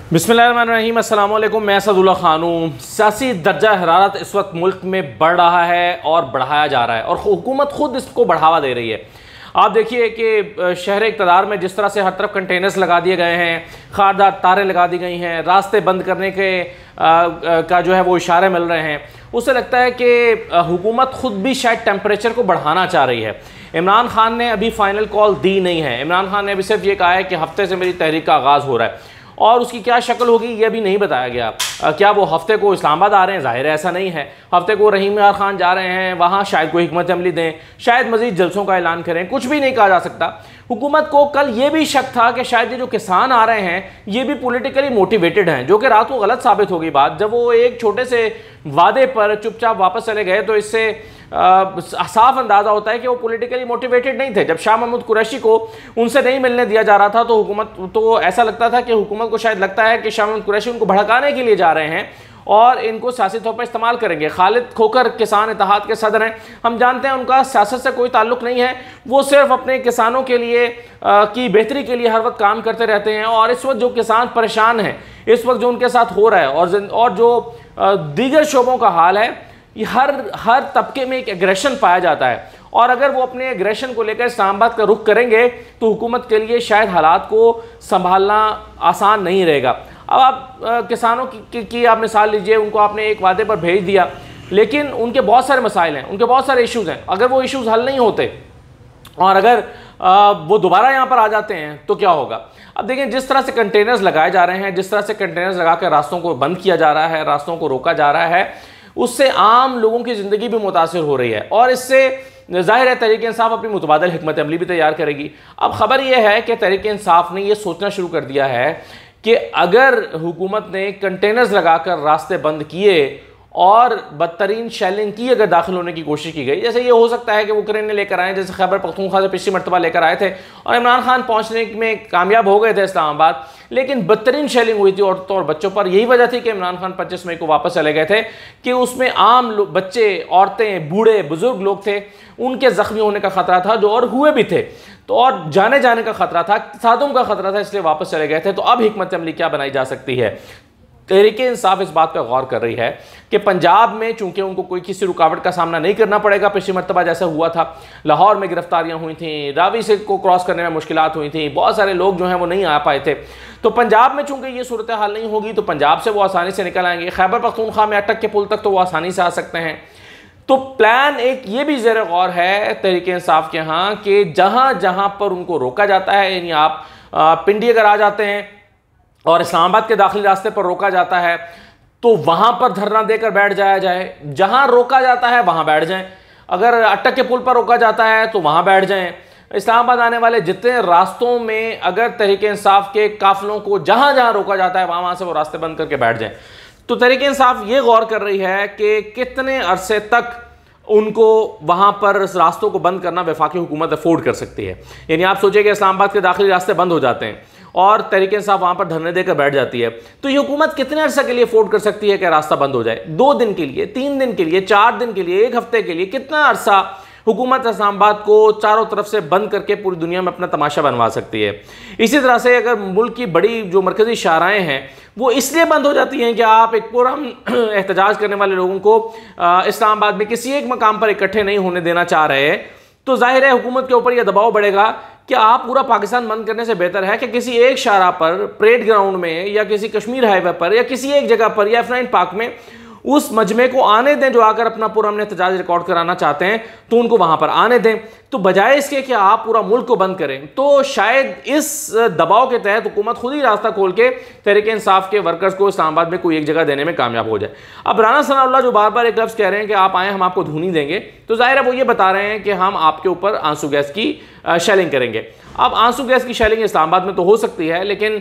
बिस्मिल्लाहिर्रहमानिर्रहीम, अस्सलाम वालेकुम। मैं असदुल्ला खान हूँ। सियासी दर्जा हरारत इस वक्त मुल्क में बढ़ रहा है और बढ़ाया जा रहा है और हुकूमत खुद इसको बढ़ावा दे रही है। आप देखिए कि शहर इक़्तिदार में जिस तरह से हर तरफ कंटेनर्स लगा दिए गए हैं, खारदार तारें लगा दी गई हैं, रास्ते बंद करने के का जो है वो इशारे मिल रहे हैं, उससे लगता है कि हुकूमत खुद भी शायद टेम्परेचर को बढ़ाना चाह रही है। इमरान खान ने अभी फाइनल कॉल दी नहीं है। इमरान खान ने अभी सिर्फ ये कहा है कि हफ्ते से मेरी तहरीक का आगाज़ हो रहा है और उसकी क्या शक्ल होगी ये भी नहीं बताया गया। क्या वो हफ्ते को इस्लामाबाद आ रहे हैं? ज़ाहिर है ऐसा नहीं है। हफ्ते को रहीम यार खान जा रहे हैं, वहाँ शायद कोई हिकमत अमली दें, शायद मज़ीद जलसों का ऐलान करें, कुछ भी नहीं कहा जा सकता। हुकूमत को कल ये भी शक था कि शायद ये जो किसान आ रहे हैं ये भी पॉलिटिकली मोटिवेटेड हैं, जो कि रात को गलत साबित होगी बात। जब वो एक छोटे से वादे पर चुपचाप वापस चले गए तो इससे साफ अंदाजा होता है कि वो पॉलिटिकली मोटिवेटेड नहीं थे। जब शाह महमूद कुरैशी को उनसे नहीं मिलने दिया जा रहा था तो हुकूमत तो ऐसा लगता था कि हुकूमत को शायद लगता है कि शाह महमूद कुरैशी उनको भड़काने के लिए जा रहे हैं और इनको सियासी तौर पर इस्तेमाल करेंगे। खालिद खोकर किसान इत्तेहाद के सदर हैं, हम जानते हैं उनका सियासत से कोई ताल्लुक नहीं है। वो सिर्फ अपने किसानों के लिए की बेहतरी के लिए हर वक्त काम करते रहते हैं और इस वक्त जो किसान परेशान हैं, इस वक्त जो उनके साथ हो रहा है और जो दीगर शोबों का हाल है, हर तबके में एक एग्रेशन पाया जाता है और अगर वो अपने एग्रेशन को लेकर इस्लामाबाद का रुख करेंगे तो हुकूमत के लिए शायद हालात को संभालना आसान नहीं रहेगा। अब आप किसानों की आप मिसाल लीजिए, उनको आपने एक वादे पर भेज दिया लेकिन उनके बहुत सारे मसाइल हैं, उनके बहुत सारे इश्यूज़ हैं। अगर वो इश्यूज़ हल नहीं होते और अगर वो दोबारा यहाँ पर आ जाते हैं तो क्या होगा? अब देखें, जिस तरह से कंटेनर्स लगाए जा रहे हैं, जिस तरह से कंटेनर्स लगा कर रास्तों को बंद किया जा रहा है, रास्तों को रोका जा रहा है, उससे आम लोगों की ज़िंदगी भी मुतासिर हो रही है और इससे ज़ाहिर है तहरीक इंसाफ अपनी मुतबादल हिकमत अमली भी तैयार करेगी। अब ख़बर यह है कि तहरीक इंसाफ ने यह सोचना शुरू कर दिया है कि अगर हुकूमत ने कंटेनर्स लगाकर रास्ते बंद किए और बदतरीन शेलिंग की अगर दाखिल होने की कोशिश की गई, जैसे ये हो सकता है कि वो क्रेन लेकर आए, जैसे खैबर पख्तूनख्वा से पिछली मरतबा लेकर आए थे और इमरान खान पहुंचने में कामयाब हो गए थे इस्लामाबाद, लेकिन बदतरीन शेलिंग हुई थी औरतों और बच्चों पर। यही वजह थी कि इमरान खान 25 मई को वापस चले गए थे कि उसमें आम बच्चे, औरतें, बूढ़े, बुजुर्ग लोग थे, उनके जख्मी होने का खतरा था, जो और हुए भी थे, तो और जाने का खतरा था, सादों का खतरा था, इसलिए वापस चले गए थे। तो अब हिकमत अमली क्या बनाई जा सकती है? तहरीक इंसाफ इस बात पर गौर कर रही है कि पंजाब में चूंकि उनको कोई किसी रुकावट का सामना नहीं करना पड़ेगा, पिछली मरतबा जैसा हुआ था, लाहौर में गिरफ्तारियां हुई थी, रावी से को क्रॉस करने में मुश्किलात हुई थी, बहुत सारे लोग जो हैं वो नहीं आ पाए थे, तो पंजाब में चूंकि ये सूरत हाल नहीं होगी तो पंजाब से वो आसानी से निकल आएंगे। खैबर पख्तूनख्वा में अटक के पुल तक तो वो आसानी से आ सकते हैं। तो प्लान एक ये भी ज़ेर गौर है तहरीक इंसाफ के यहाँ कि जहाँ जहाँ पर उनको रोका जाता है, यानी आप पिंडी अगर आ जाते हैं और इस्लामाबाद के दाखिली रास्ते पर रोका जाता है तो वहां पर धरना देकर बैठ जाया जाए, जहां रोका जाता है वहां बैठ जाएं। अगर अटक के पुल पर रोका जाता है तो वहां बैठ जाएं। इस्लामाबाद आने वाले जितने रास्तों में अगर तहरीक इंसाफ के काफिलों को जहां जहां रोका जाता है वहां से वो रास्ते बंद करके बैठ जाएं। तो तहरीक इंसाफ ये गौर कर रही है कि कितने अरसे तक उनको वहां पर रास्तों को बंद करना वफाकी हुकूमत अफोर्ड कर सकती है। यानी आप सोचिए कि इस्लामाबाद के दाखिली रास्ते बंद हो जाते हैं और तहरीक इंसाफ वहां पर धरने देकर बैठ जाती है, तो ये हुकूमत कितने अरसे के लिए अफोर्ड कर सकती है कि रास्ता बंद हो जाए? 2 दिन के लिए, 3 दिन के लिए, 4 दिन के लिए, 1 हफ्ते के लिए, कितना अरसा हुकूमत इस्लामाबाद को चारों तरफ से बंद करके पूरी दुनिया में अपना तमाशा बनवा सकती है? इसी तरह से अगर मुल्क की बड़ी जो मरकजी शाहराएँ हैं वो इसलिए बंद हो जाती हैं कि आप एक पूरा एहतजाज करने वाले लोगों को इस्लामाबाद में किसी एक मकाम पर इकट्ठे नहीं होने देना चाह रहे हैं, तो जाहिर है हुकूमत के ऊपर यह दबाव बढ़ेगा कि आप पूरा पाकिस्तान बंद करने से बेहतर है कि किसी एक शाहरा पर, परेड ग्राउंड में या किसी कश्मीर हाईवे पर या किसी एक जगह पर या F9 पार्क में उस मजमे को आने दें जो आकर अपना पूरा हमने एहतजाज रिकॉर्ड कराना चाहते हैं, तो उनको वहां पर आने दें। तो बजाय इसके कि आप पूरा मुल्क को बंद करें, तो शायद इस दबाव के तहत हुकूमत खुद ही रास्ता खोल के तहरीक इंसाफ के वर्कर्स को इस्लामाबाद में कोई एक जगह देने में कामयाब हो जाए। अब राना सनाउल्लाह जो बार बार एक लफ्ज़ कह रहे हैं कि आप आएँ हम आपको धूनी देंगे, तो जाहिर है वो ये बता रहे हैं कि हम आपके ऊपर आंसू गैस की शेलिंग करेंगे। अब आंसू गैस की शेलिंग इस्लामाबाद में तो हो सकती है, लेकिन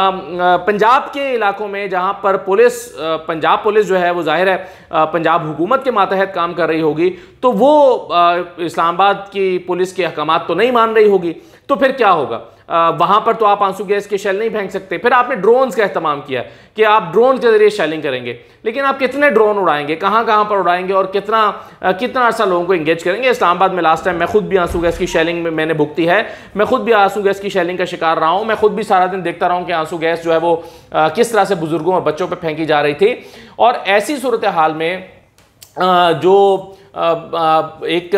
पंजाब के इलाकों में जहां पर पंजाब पुलिस जो है वो जाहिर है पंजाब हुकूमत के मातहत काम कर रही होगी, तो वो इस्लामाबाद की होगी, पुलिस के अहकामात तो नहीं मान रही होगी, तो फिर क्या होगा? वहां पर तो आप आंसू गैस के शेल नहीं फेंक सकते। फिर आपने ड्रोन्स का इस्तेमाल किया कि आप ड्रोन के जरिए शेलिंग करेंगे, लेकिन आप कितने ड्रोन उड़ाएंगे, कहां कहां पर उड़ाएंगे और कितना अर्सा लोगों को एंगेज करेंगे? इस्लामाबाद में लास्ट टाइम मैं खुद भी आंसू गैस की शेलिंग में मैंने भुगती है, मैं खुद भी आंसू गैस की शेलिंग का शिकार रहा हूं। मैं खुद भी सारा दिन देखता रहा हूं कि आंसू गैस जो है वो किस तरह से बुजुर्गों और बच्चों पर फेंकी जा रही थी। और ऐसी सूरत हाल में जो एक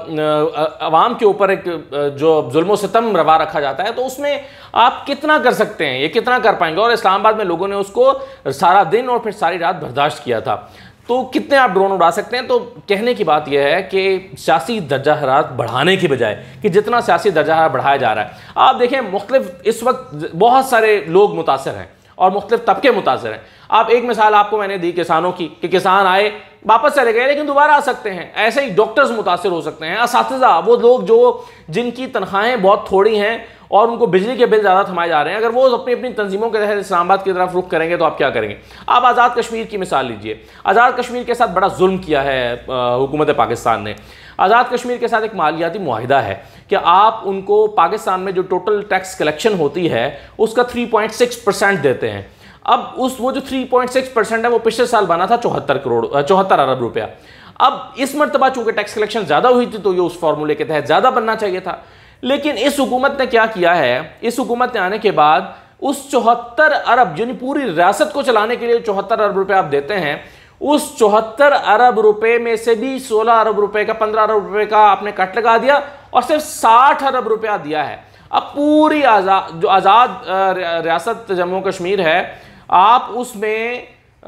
अवाम के ऊपर एक जो जुल्म सितम रवा रखा जाता है, तो उसमें आप कितना कर सकते हैं, ये कितना कर पाएंगे? और इस्लामाबाद में लोगों ने उसको सारा दिन और फिर सारी रात बर्दाश्त किया था, तो कितने आप ड्रोन उड़ा सकते हैं? तो कहने की बात यह है कि सियासी दर्जा हरारत बढ़ाने की बजाय कि जितना सियासी दर्जा हरारत बढ़ाया जा रहा है, आप देखें मुख्तलिफ इस वक्त बहुत सारे लोग मुतासर हैं और मुख्तलिफ तबके मुतासर हैं। आप एक मिसाल आपको मैंने दी किसानों की कि किसान आए वापस चले गए लेकिन दोबारा आ सकते हैं। ऐसे ही डॉक्टर्स मुतासर हो सकते हैं, असातिज़ा, वो लोग जो जिनकी तनख्वाहें बहुत थोड़ी हैं और उनको बिजली के बिल ज़्यादा थमाए जा रहे हैं, अगर वो अपनी अपनी तंजीमों के तहत इस्लामाबाद की तरफ रुख करेंगे तो आप क्या करेंगे? आप आज़ाद कश्मीर की मिसाल लीजिए। आज़ाद कश्मीर के साथ बड़ा जुल्म किया है हुकूमत पाकिस्तान ने। आज़ाद कश्मीर के साथ एक मालियाती मुआहिदा है कि आप उनको पाकिस्तान में जो टोटल टैक्स कलेक्शन होती है उसका 3.6% देते हैं। अब वो जो 3.6% है वो पिछले साल बना था 74 अरब रुपया। अब इस मरतबा चूंकि टैक्स कलेक्शन ज़्यादा हुई थी तो ये उस फार्मूले के तहत ज़्यादा बनना चाहिए था, लेकिन इस हुकूमत ने क्या किया है? इस हुकूमत ने आने के बाद उस 74 अरब यानी पूरी रियासत को चलाने के लिए 74 अरब रुपये आप देते हैं, उस 74 अरब रुपए में से भी 16 अरब रुपए का 15 अरब रुपए का आपने कट लगा दिया और सिर्फ 60 अरब रुपया दिया है। अब पूरी जो आज़ाद रियासत जम्मू कश्मीर है, आप उसमें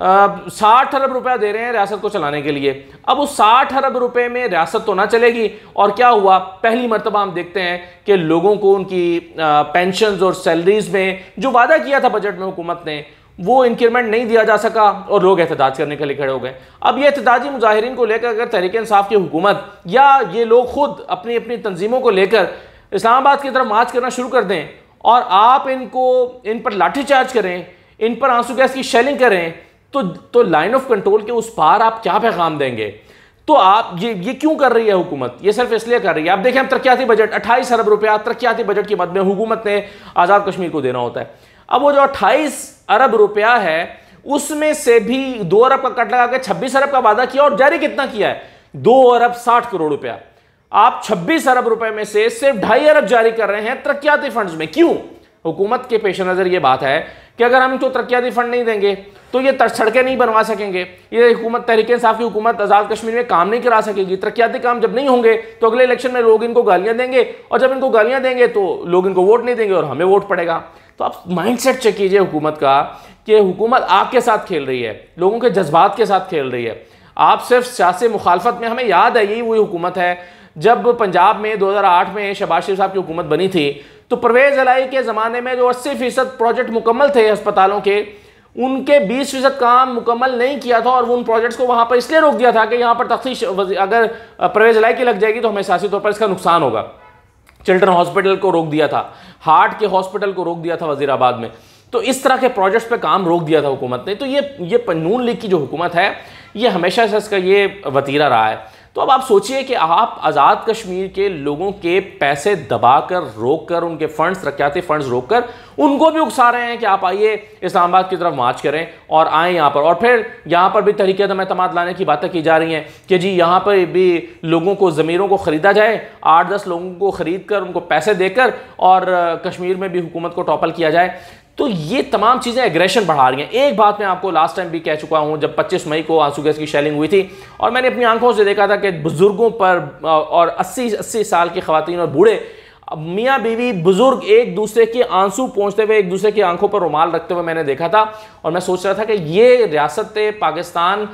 60 अरब रुपया दे रहे हैं रियासत को चलाने के लिए। अब उस 60 अरब रुपए में रियासत तो ना चलेगी, और क्या हुआ? पहली मर्तबा हम देखते हैं कि लोगों को उनकी पेंशन्स और सैलरीज में जो वादा किया था बजट में हुकूमत ने, वो इंक्रीमेंट नहीं दिया जा सका और लोग एहतजाज करने के लिए खड़े हो गए। अब ये एहतजाजी मुजाहिरीन को लेकर अगर तहरीक इंसाफ की हुकूमत या ये लोग खुद अपनी अपनी तंजीमों को लेकर इस्लामाबाद की तरफ मार्च करना शुरू कर दें और आप इन पर लाठीचार्ज करें, इन पर आंसू गैस की शेलिंग करें, तो लाइन ऑफ कंट्रोल के उस पार आप क्या पैगाम देंगे? तो आप ये क्यों कर रही है हुकूमत? ये सिर्फ इसलिए कर रही है। आप देखें, हम तरक्याती बजट 28 अरब रुपया तरक्याती बजट की मद में हुकूमत ने आज़ाद कश्मीर को देना होता है। अब वो जो 28 अरब रुपया है उसमें से भी 2 अरब का कट लगा के 26 अरब का वादा किया और जारी कितना किया है? 2 अरब 60 करोड़ रुपया। आप 26 अरब रुपए में से सिर्फ 2.5 अरब जारी कर रहे हैं तरक्याती फंड्स में। क्यों? हुकूमत के पेश नज़र ये बात है कि अगर हम इनको तरक्याती फंड नहीं देंगे तो ये सड़कें नहीं बनवा सकेंगे, ये हुकूमत तहरीक इंसाफ की हुकूमत आज़ाद कश्मीर में काम नहीं करा सकेगी। तरक्याती काम जब नहीं होंगे तो अगले इलेक्शन में लोग इनको गालियां देंगे, और जब इनको गालियां देंगे तो लोग इनको वोट नहीं देंगे और हमें वोट पड़ेगा। तो आप माइंडसेट चेक कीजिए हुकूमत का कि हुकूमत आग के साथ खेल रही है, लोगों के जज्बात के साथ खेल रही है। आप सिर्फ सियासी मुखालफत में, हमें याद है यही वही हुकूमत है जब पंजाब में 2008 में शहबाज शरीफ साहब की हुकूमत बनी थी, तो परवेज़ इलाही के ज़माने में जो 80% प्रोजेक्ट मुकम्मल थे अस्पतालों के, उनके 20% काम मुकम्मल नहीं किया था और वो उन प्रोजेक्ट्स को वहाँ पर इसलिए रोक दिया था कि यहाँ पर तफ्तीश अगर परवेज़ इलाही की लग जाएगी तो हमें सियासी तौर पर इसका नुकसान होगा। चिल्ड्रन हॉस्पिटल को रोक दिया था, हार्ट के हॉस्पिटल को रोक दिया था वज़ीराबाद में। तो इस तरह के प्रोजेक्ट्स पे काम रोक दिया था हुकूमत ने। तो ये नून लीग की जो हुकूमत है ये हमेशा से इसका ये वतीरा रहा है। तो अब आप सोचिए कि आप आज़ाद कश्मीर के लोगों के पैसे दबाकर, रोककर, उनके फंड्स, तरक्याती फंड्स रोककर उनको भी उकसा रहे हैं कि आप आइए इस्लामाबाद की तरफ मार्च करें और आएँ यहाँ पर। और फिर यहाँ पर भी तहरीक एतमाद लाने की बातें की जा रही हैं कि जी यहाँ पर भी लोगों को, ज़मीरों को ख़रीदा जाए, 8-10 लोगों को ख़रीद कर, उनको पैसे देकर, और कश्मीर में भी हुकूमत को टॉपल किया जाए। तो ये तमाम चीज़ें एग्रेशन बढ़ा रही हैं। एक बात मैं आपको लास्ट टाइम भी कह चुका हूँ, जब 25 मई को आंसू गैस की शेलिंग हुई थी और मैंने अपनी आंखों से देखा था कि बुज़ुर्गों पर और 80 साल की ख़वातीन और बूढ़े, मियाँ बीवी, बुज़ुर्ग एक दूसरे के आंसू पोंछते हुए, एक दूसरे की आंखों पर रुमाल रखते हुए मैंने देखा था। और मैं सोच रहा था कि ये रियासत पाकिस्तान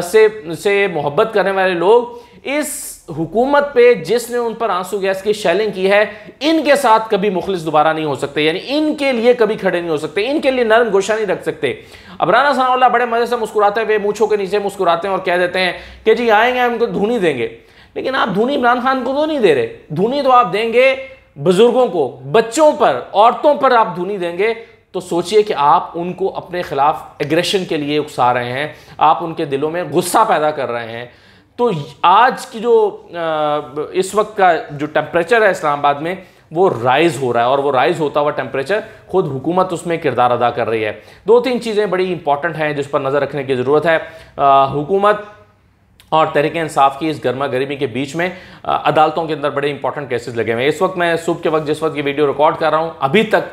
से मोहब्बत करने वाले लोग इस हुकूमत पे जिसने उन पर आंसू गैस की शेलिंग की है, इनके साथ कभी मुखलिस दोबारा नहीं हो सकते, यानी इनके लिए कभी खड़े नहीं हो सकते, इनके लिए नरम गोशा नहीं रख सकते। अब राना सनाउल्लाह बड़े मजे से मुस्कुराते हुए मूंछों के नीचे मुस्कुराते हैं और कह देते हैं कि जी आएंगे उनको धूनी देंगे, लेकिन आप धूनी इमरान खान को तो नहीं दे रहे। धूनी तो आप देंगे बुजुर्गों को, बच्चों पर, औरतों पर आप धूनी देंगे। तो सोचिए कि आप उनको अपने खिलाफ एग्रेशन के लिए उकसा रहे हैं, आप उनके दिलों में गुस्सा पैदा कर रहे हैं। तो आज की जो इस वक्त का जो टेम्परेचर है इस्लामाबाद में वो राइज़ हो रहा है, और वो राइज़ होता हुआ टेम्परेचर खुद हुकूमत उसमें किरदार अदा कर रही है। दो तीन चीज़ें बड़ी इंपॉर्टेंट हैं जिस पर नज़र रखने की ज़रूरत है। हुकूमत और तहरीक इंसाफ की इस गर्मा गर्मी के बीच में अदालतों के अंदर बड़े इंपॉर्टेंट केसेस लगे हुए हैं। इस वक्त मैं सुबह के वक्त जिस वक्त ये वीडियो रिकॉर्ड कर रहा हूँ, अभी तक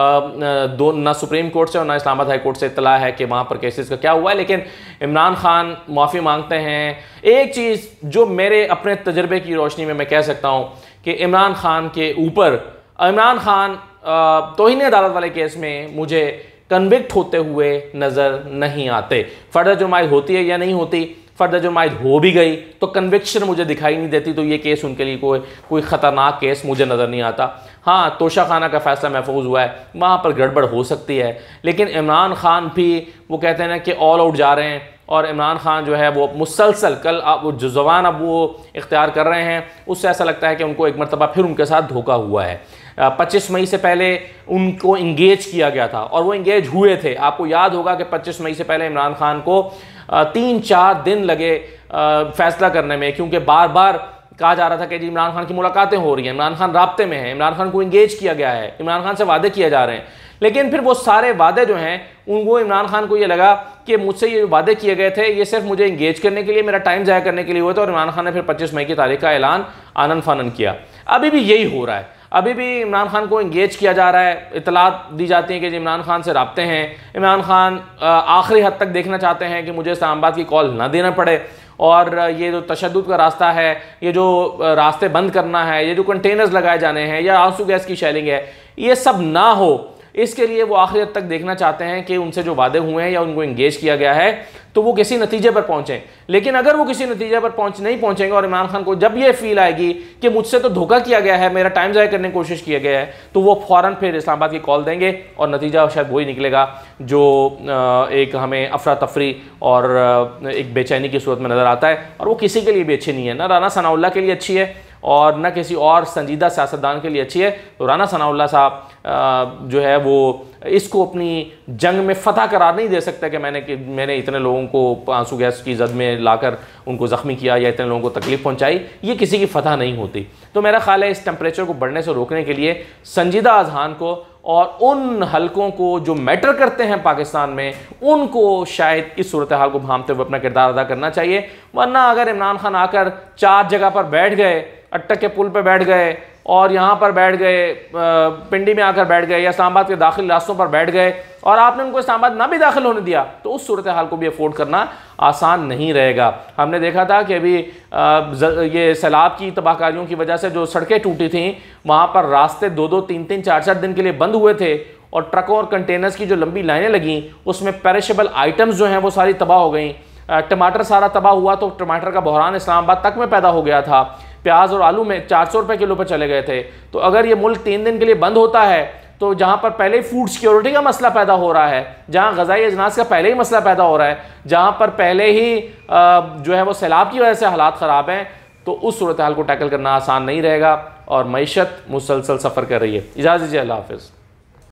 ना सुप्रीम कोर्ट से और ना इस्लामाबाद हाई कोर्ट से इत्तला है कि वहाँ पर केसेस का क्या हुआ है, लेकिन इमरान खान माफ़ी मांगते हैं। एक चीज़ जो मेरे अपने तजर्बे की रोशनी में मैं कह सकता हूँ कि इमरान खान के ऊपर, इमरान खान तौहीन अदालत वाले केस में मुझे कन्विक्ट होते हुए नज़र नहीं आते। फर्दर जुर्माइश होती है या नहीं होती, फर्दर जुर्माइश हो भी गई तो कन्विक्शन मुझे दिखाई नहीं देती, तो ये केस उनके लिए कोई ख़तरनाक केस मुझे नज़र नहीं आता। हाँ, तोशा खाना का फैसला महफूज हुआ है, वहाँ पर गड़बड़ हो सकती है, लेकिन इमरान खान भी वो कहते हैं ना कि ऑल आउट जा रहे हैं, और इमरान खान जो है वो मुसलसल कल जो ज़बान अब वो इख्तियार कर रहे हैं, उससे ऐसा लगता है कि उनको एक मरतबा फिर उनके साथ धोखा हुआ है। 25 मई से पहले उनको इंगेज किया गया था और वो इंगेज हुए थे। आपको याद होगा कि 25 मई से पहले इमरान खान को 3-4 दिन लगे फैसला करने में, क्योंकि बार बार कहा जा रहा था कि जी इमरान खान की मुलाकातें हो रही हैं, इमरान खान राब्ते में है, इमरान खान को इंगेज किया गया है, इमरान खान से वादे किए जा रहे हैं। लेकिन फिर वो सारे वादे जो हैं उनको इमरान खान को ये लगा कि मुझसे ये वादे किए गए थे ये सिर्फ मुझे इंगेज करने के लिए, मेरा टाइम ज़ाया करने के लिए हुए थे, और इमरान खान ने फिर 25 मई की तारीख का ऐलान आनन फानन किया। अभी भी यही हो रहा है, अभी भी इमरान खान को इंगेज किया जा रहा है, इतलात दी जाती हैं कि जी इमरान खान से राब्ते हैं, इमरान खान आखिरी हद तक देखना चाहते हैं कि मुझे इस्लामाबाद की कॉल ना देना पड़े, और ये जो तशद्दुद का रास्ता है, ये जो रास्ते बंद करना है, ये जो कंटेनर्स लगाए जाने हैं या आंसू गैस की शेलिंग है, ये सब ना हो, इसके लिए वो आखिरी हद तक देखना चाहते हैं कि उनसे जो वादे हुए हैं या उनको इंगेज किया गया है तो वो किसी नतीजे पर पहुंचें। लेकिन अगर वो किसी नतीजे पर नहीं पहुंचेंगे और इमरान खान को जब ये फील आएगी कि मुझसे तो धोखा किया गया है, मेरा टाइम ज़ाया करने की कोशिश किया गया है, तो वो फ़ौरन फिर इस्लामाबाद की कॉल देंगे और नतीजा शायद वही निकलेगा जो एक हमें अफरा तफरी और एक बेचैनी की सूरत में नज़र आता है, और वो किसी के लिए भी अच्छी नहीं है, ना राना सनाउल्लाह के लिए अच्छी है और न किसी और संजीदा सियासतदान के लिए अच्छी है। तो राना सनाउल्लाह साहब जो है वो इसको अपनी जंग में फतह करार नहीं दे सकता कि मैंने इतने लोगों को आंसू गैस की जद में लाकर उनको ज़ख्मी किया या इतने लोगों को तकलीफ़ पहुंचाई, ये किसी की फतह नहीं होती। तो मेरा ख्याल है इस टेम्परेचर को बढ़ने से रोकने के लिए संजीदा अजहान को और उन हलकों को जो मैटर करते हैं पाकिस्तान में, उनको शायद इस सूरत हाल को भांपते हुए अपना किरदार अदा करना चाहिए। वरना अगर इमरान खान आकर 4 जगह पर बैठ गए, अट्टक के पुल पर बैठ गए और यहाँ पर बैठ गए, पिंडी में आकर बैठ गए या इस्लामाबाद के दाखिल रास्तों पर बैठ गए और आपने उनको इस्लामाबाद ना भी दाखिल होने दिया, तो उस सूरत हाल को भी अफोर्ड करना आसान नहीं रहेगा। हमने देखा था कि अभी ये सैलाब की तबाहकारियों की वजह से जो सड़कें टूटी थीं, वहाँ पर रास्ते 2-2, 3-3, 4-4 दिन के लिए बंद हुए थे, और ट्रकों और कंटेनर्स की जो लंबी लाइनें लगीं उसमें पेरिशेबल आइटम्स जो हैं वो सारी तबाह हो गई। टमाटर सारा तबाह हुआ, तो टमाटर का बहरान इस्लामाबाद तक में पैदा हो गया था। प्याज और आलू में 400 रुपये किलो पर चले गए थे। तो अगर ये मुल्क 3 दिन के लिए बंद होता है, तो जहाँ पर पहले ही फूड सिक्योरिटी का मसला पैदा हो रहा है, जहाँ ग़ज़ाई अजनास का पहले ही मसला पैदा हो रहा है, जहाँ पर पहले ही जो है वो सैलाब की वजह से हालात ख़राब हैं, तो उस सूरत हाल को टैकल करना आसान नहीं रहेगा और मईशत मुसलसल सफ़र कर रही है। इजाज़त दीजिए, अल्लाह हाफ़िज़।